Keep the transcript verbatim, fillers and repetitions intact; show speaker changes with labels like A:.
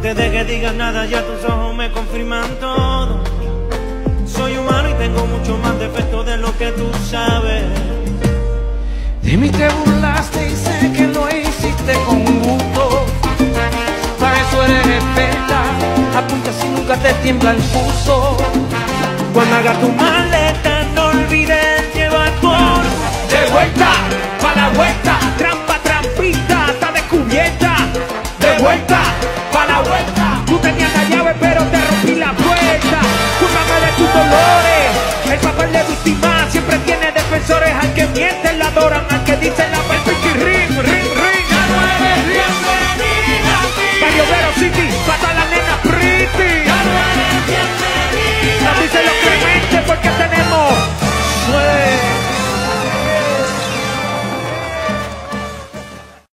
A: Antes de que digas nada ya tus ojos me confirman todo. Soy humano y tengo mucho más defectos de lo que tú sabes.
B: De mí te burlaste y sé que lo hiciste con gusto. Para eso eres experta, apunta si nunca te tiembla el pulso.
A: Cuando hagas tu maleta no olvides llevar por
B: de vuelta, pa' la vuelta,
A: trampa, trampita, está descubierta.
B: de vuelta, pa' la vuelta.
A: Tú tenías la llave pero te rompí la puerta. Cúrame de tus dolores. El papel de víctima siempre tiene defensores. Al que mienten la adoran, al que dicen la perfección